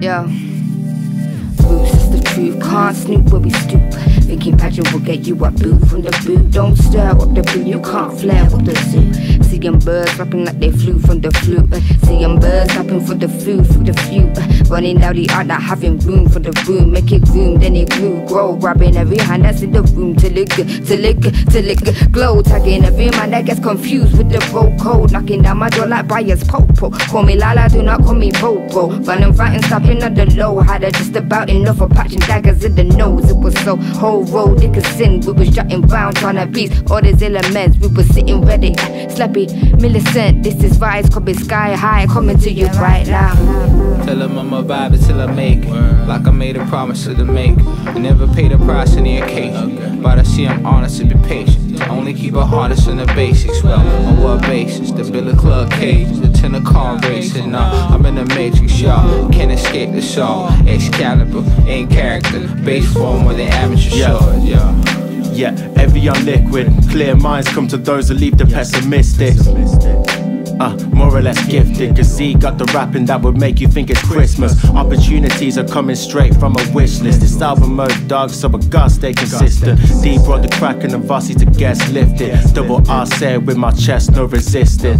Yeah. Roots is the truth, can't snoop where we stoop. Thinking pageant will get you a boot from the boot. Don't stir up the boot, you can't flare up the suit. Seeing birds rapping like they flew from the flute. Seeing birds rapping for the food, for the few. Running down the art, not having room for the room. Make it room, then it grew, grow. Grabbing every hand that's in the room till it glow. Tagging every man that gets confused with the bro code. Knocking down my door like buyer's popo. Call me Lala, do not call me Bobo. Running, fighting, stopping on the low. Had just about enough for patching daggers in the nose. It was so whole road, dick a sin. We was jutting round trying to beat all these elements. We was sitting ready, slappy, Millicent. This is vibes, coming sky high, coming to you right now. Tell them I'm a vibe until I make it. Like I made a promise to the make. I never paid a price in the occasion, but I see I'm honest and be patient. I only keep it hardest in the basics. Well, on what basis? The Billy Club cages, the tenor car racing. Nah, I'm in the matrix, y'all. Can't escape the song. Excalibur, in character, base form with the amateur short, Yeah, heavy on liquid. Clear minds come to those who leave the pessimistic. More or less gifted, cause he got the rapping that would make you think it's Christmas. Opportunities are coming straight from a wish list. It's album mode, dog, so I gotta stay consistent. D brought the crack and the Vossi to guest lifted. Double R said with my chest, no resisting.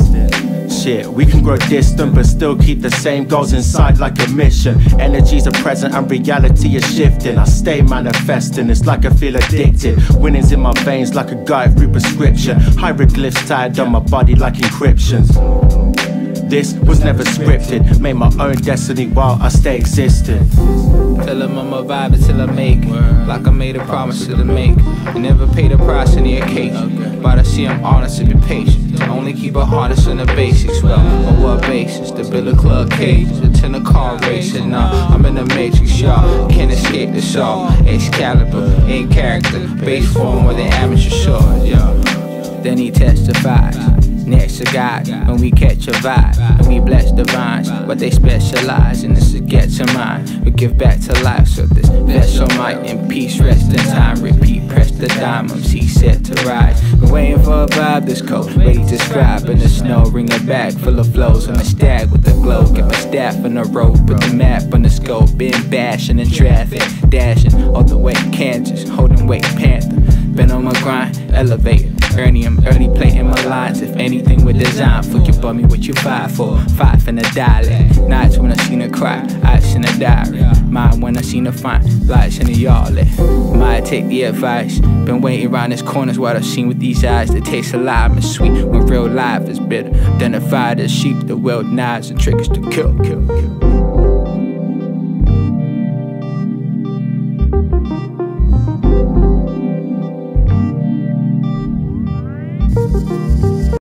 Shit, we can grow distant but still keep the same goals inside like a mission. Energies are present and reality is shifting. I stay manifesting, it's like I feel addicted. Winning's in my veins like a guide through prescription. Hieroglyphs tied on my body like encryptions. This was never scripted, made my own destiny while I stay existing. Tell them I'm a vibe until I make it. Like I made a promise to the make. I never paid a price in the occasion, but I see I'm honest and be patient. I only keep it hardest in the basics. Well, on what basis? The Billy Club cages, the tenor car racing. Nah, I'm in the matrix, y'all. Can't escape the saw. Excalibur, in character, base form with an amateur short, yeah. Then he testifies. Next to God, when we catch a vibe, and we bless the vines, but they specialize in this to get to mine. We give back to life, so this vessel might in peace rest in time. Repeat, press the diamonds, he set to rise. Been waiting for a vibe this cold, ready to scribe in the snow. Ring a bag full of flows on the stag with the glow. Get my staff on the road, put the map on the scope. Been bashing in traffic, dashing all the way Kansas, holding weight Panther. Been on my grind, elevator. Early plating my lines. If anything with design, fuck you bummy what you fight for. Five in the dialect. Nights when I seen her cry, ice in the diary. Mine when I seen her find lights in the yard. Might take the advice. Been waiting around these corners what I've seen with these eyes. They taste alive and sweet when real life is bitter. Identified as sheep, the world knives and triggers to kill.